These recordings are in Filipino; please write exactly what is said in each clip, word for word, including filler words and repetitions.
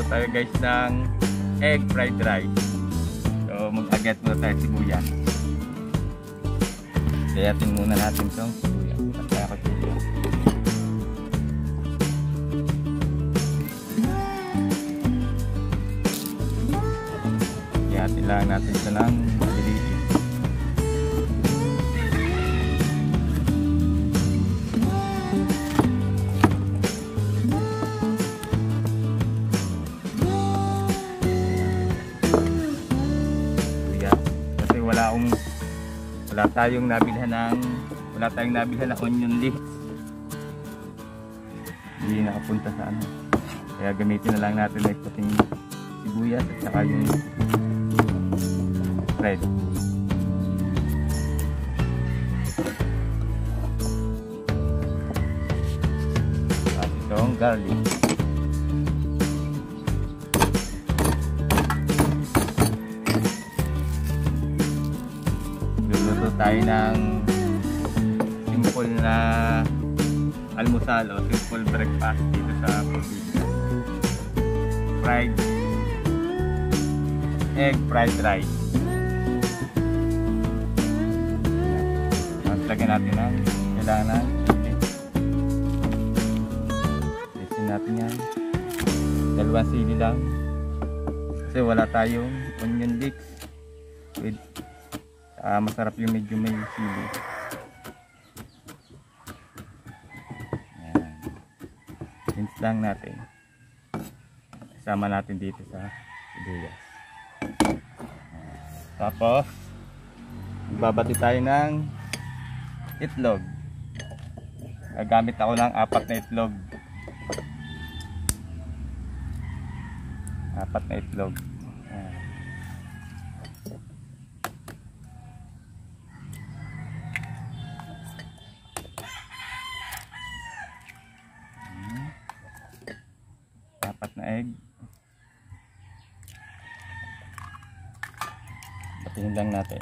tayo guys ng egg fried rice. So mag-agad muna tayo sibuyas. Gayatin muna natin itong sibuyas. Patay ako sibuyas. Gayatin lang natin ito ng maliliit. Wala akong wala tayong nabilhan ng wala tayong nabilhan ng onion leeks. Hindi nakapunta sa ano. Kaya gamitin na lang natin na puting sibuyas at saka yung red. At itong garlic. Tayo ng simple na almusal o simple breakfast dito sa probinsya. Fried egg fried rice. Lagyan natin ng kailangan ng Isin natin yan. Dalawang sili lang. Kasi wala tayong onion leeks with Uh, masarap yung medyo may sili. Ayan. Rinse lang natin. Isama natin dito sa sibuyas. Tapos babati tayo ng itlog. Gagamit ako ng apat na itlog. Apat na itlog. Ayan. Apat na egg. Batihin lang natin.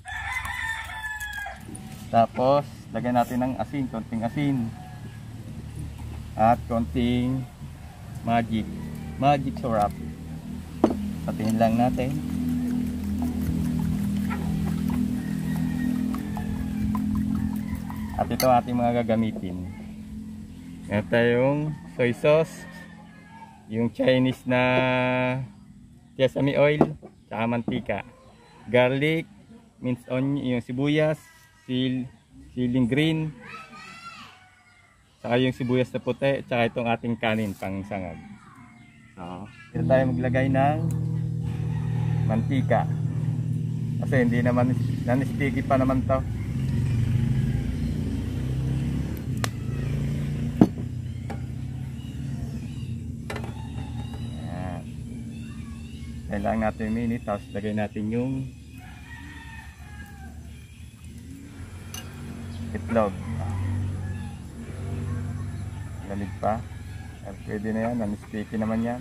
Tapos lagyan natin ng asin, konting asin. At konting magic. Magic syrup. Batihin lang natin. At ito ating mga gagamitin. Meron tayong soy sauce, yung Chinese na sesame oil, saka mantika, garlic, minced onion, yung sibuyas, sil, siling green, saka yung sibuyas na puti, saka itong ating kanin pang sangag. So, dito tayo maglagay ng mantika. Kasi hindi naman, non-sticky pa naman to. Kailangan natin yung minute, tapos lagay natin yung itlog. Lamig pa. Pwede na yan, non-sticky naman yan.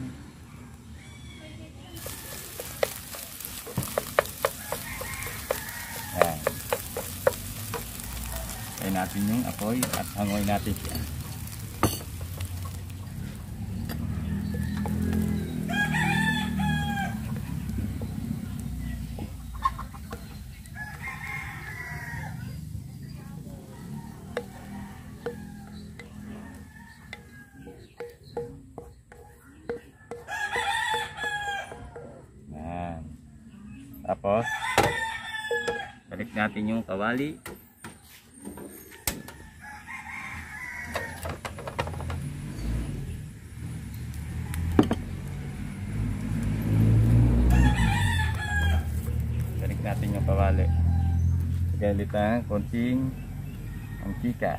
Ayan. Lagay natin yung apoy at hangoy natin siya. Tapos balik natin yung kawali. Balik natin yung kawali. Galit ang konting mantika.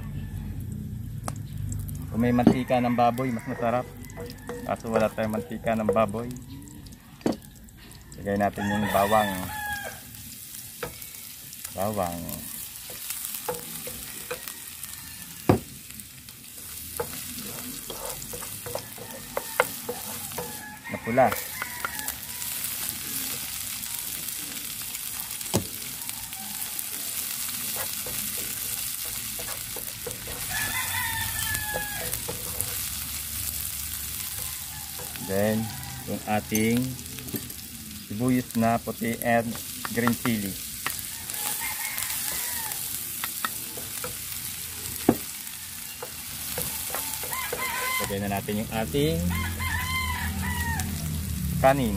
Kung may mantika ng baboy mas masarap. Kaso wala tayong mantika ng baboy. Lagay natin yung bawang. Bawang. Na pula. Then yung ating sibuyas na puti and green chili. Lagay na natin yung ating kanin.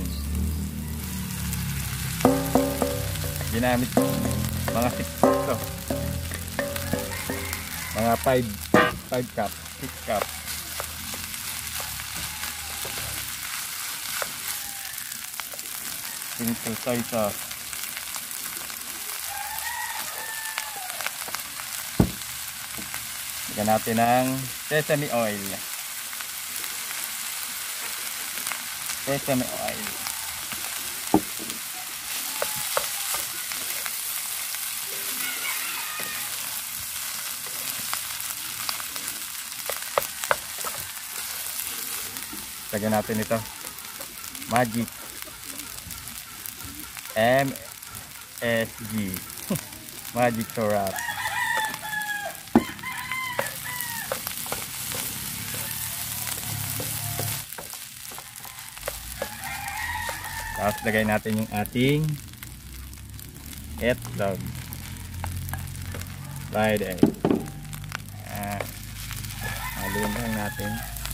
Ginamit mga six to. Mga five cup, six cup. Into soy sauce. Lagyan natin ng sesame oil. Sesame oil. Lagyan natin ito. Magic M S G Magic Syrup. Tapos lagay natin yung ating itlog. Fried egg. Ah, haluin lang natin.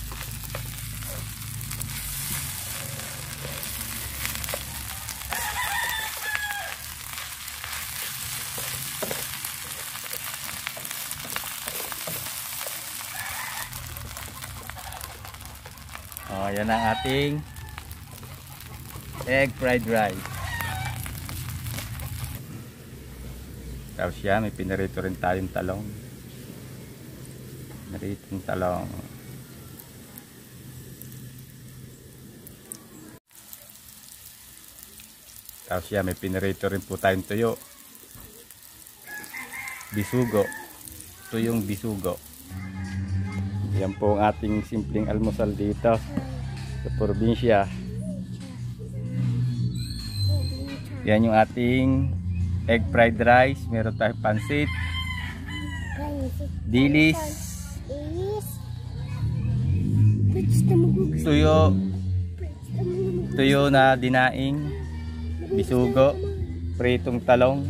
Oh, yan ang ating egg fried rice. Tapos yan, may pinarito rin tayong talong. Pinaritong talong. Tapos yan, may pinarito rin po tayong tuyo. Bisugo. Tuyong bisugo. Yan po ang ating simpleng almusal dito sa probinsya. Yan yung ating egg fried rice. Meron tayong pansit, dilis, tuyo, tuyo na dinaing, bisugo, pritong talong,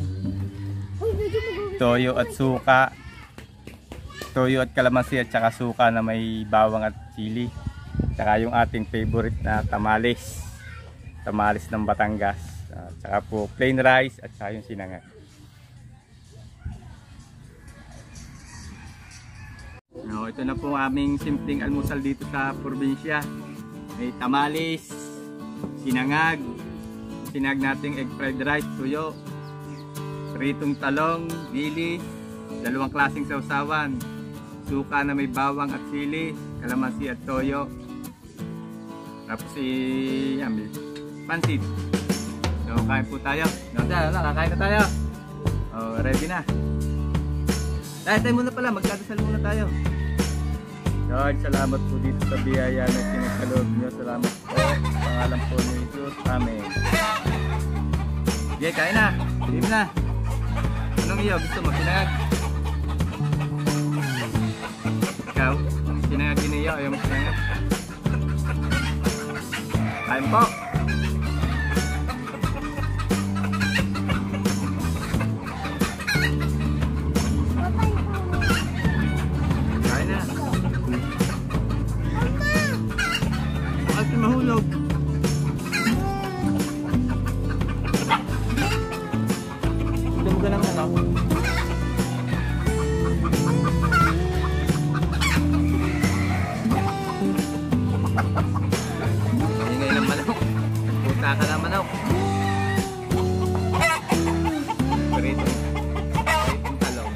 toyo at suka, toyo at kalamansi at saka suka na may bawang at chili, saka yung ating favorite na tamales, tamales ng Batangas, at saka po plain rice at saka yung sinangag. No, ito na po aming simpleng almusal dito sa probinsya. May tamales, sinangag, sinag nating egg fried rice, tuyo, pritong talong, dilis, dalawang klaseng sausawan, suka na may bawang at sili, kalamansi at toyo, tapos si yan, pansit. So kain po tayo. No, na, kakain na tayo. Oh, ready na. Dahil tayo muna pala, magdadasal muna tayo. God, salamat po dito sa biyaya na pinagkaloob nyo. Salamat po. Pangalan po ni Jesus. Amen. Okay, kain na. Dim na. Anong iyo? Gusto mo? Sinangag? Ikaw? Sinangag din iyo? Ayaw mo sinangag? Kain po. Kain na. Bakit ka mahulog? Hindi mo ka lang ano? Ingay ng manok. Puta ka ng manok. Pritong. Pritong talong.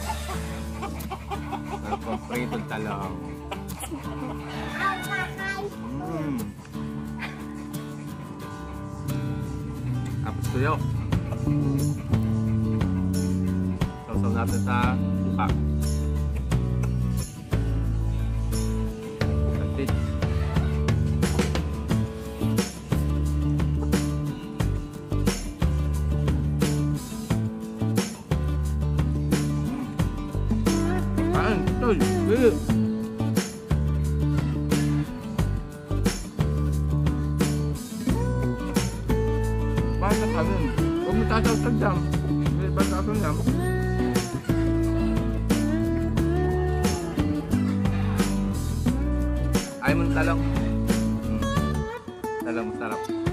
Pritong talong. Mm. Tapos tuyo. Sausaw natin sa suka. Pansit. Kain, tol. Tuyo. sa jam. May basta sa jam. Ay mo talong. Hmm. Talong sarap.